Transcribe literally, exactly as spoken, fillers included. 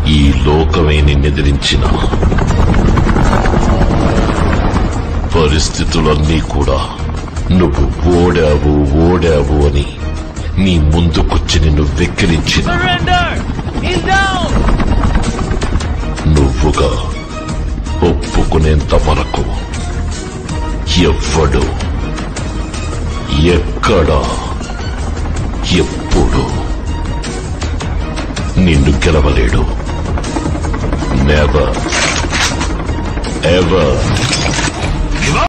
ఈ లోకమే నిన్నెదిరించిన పరిస్థితులన్నీ కూడా నువ్వు ఓడావు ఓడావు అని నీ ముందుకొచ్చి నిన్ను వెక్కిరించిన నువ్వుగా ఒప్పుకునేంత వరకు ఎవ్వడు ఎక్కడా ఎప్పుడు నిన్ను గెలవలేడు. Never ever